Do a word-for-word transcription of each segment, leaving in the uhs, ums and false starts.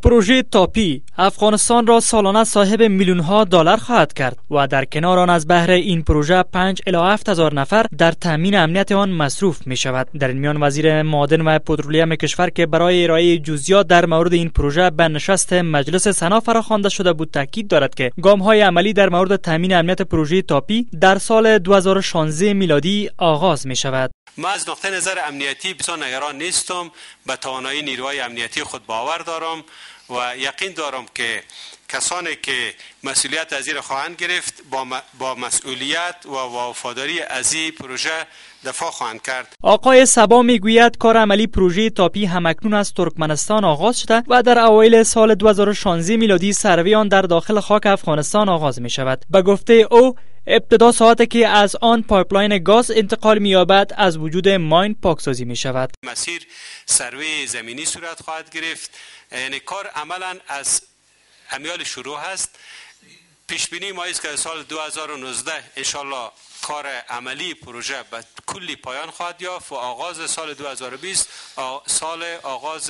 پروژه تاپی افغانستان را سالانه صاحب میلیون ها دلار خواهد کرد و در کنار آن از بهره این پروژه پنج الی هفت هزار نفر در تامین امنیت آن مصروف می شود. در این میان وزیر معادن و پترولیم کشور که برای ارائه جزئیات در مورد این پروژه به نشست مجلس سنا فراخوانده شده بود تاکید دارد که گام های عملی در مورد تامین امنیت پروژه تاپی در سال دو هزار و شانزده میلادی آغاز می شود. ما از نقطه نظر امنیتی بسیار نگران نیستم، به توانایی نیروهای امنیتی خود باور دارم و یقین دارم که کسانی که مسئولیت از این خواهند گرفت با, با مسئولیت و وفاداری از این پروژه دفاع خواهند کرد. آقای صبا میگوید کار عملی پروژه تاپی همکنون از ترکمنستان آغاز شده و در اوایل سال دو هزار و شانزده میلادی سروی آن در داخل خاک افغانستان آغاز می شود. به گفته او ابتدا ساعتی که از آن پایپلاین گاز انتقال می‌یابد از وجود ماین پاکسازی می شود. مسیر سروی زمینی صورت خواهد گرفت، یعنی کار عملا از امیال شروع هست. پیش بینی ما است که سال دو هزار و نوزده انشالله کار عملی پروژه به کلی پایان خواهد یافت و آغاز سال دو هزار و بیست سال آغاز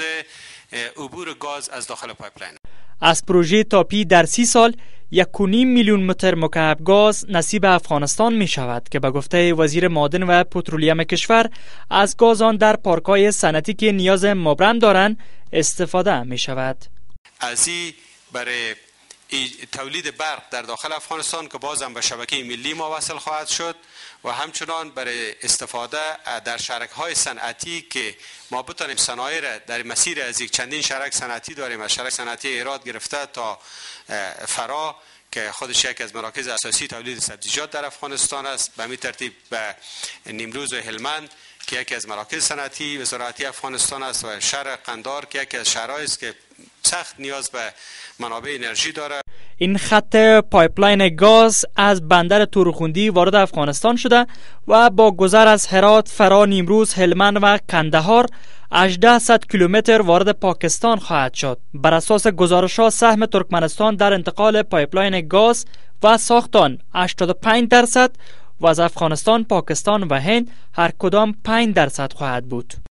عبور گاز از داخل پایپلاین. از پروژه تاپی در سی سال یک و نیم میلیون متر مکعب گاز نصیب افغانستان می شود که به گفته وزیر معادن و پترولیم کشور از گاز آن در پارک‌های صنعتی که نیاز مبرم دارند استفاده می شود. از این برای تولید برق در داخل افغانستان که بازم به شبکه ملی ما وصل خواهد شد و همچنان برای استفاده در شرک‌های صنعتی که ما بتانیم صنایع را در مسیر از یک چندین شرک صنعتی داریم، از شرک صنعتی ایراد گرفته تا فرا که خودش یک از مراکز اساسی تولید سبزیجات در افغانستان است، به همین ترتیب به نیمروز و هلمند که یکی از مراکز صنعتی و زراعتی افغانستان است و شهر قندار که یکی از شهرهایی است که سخت نیاز به منابع انرژی داره. این خط پایپلاین گاز از بندر تورخوندی وارد افغانستان شده و با گذر از هرات، فرا، نیمروز، هلمند و کندهار هجده کیلومتر وارد پاکستان خواهد شد. بر اساس گزارش‌ها سهم ترکمنستان در انتقال پایپلاین گاز و ساخت آن هشتاد و پنج درصد و از افغانستان، پاکستان و هند هر کدام پنج درصد خواهد بود.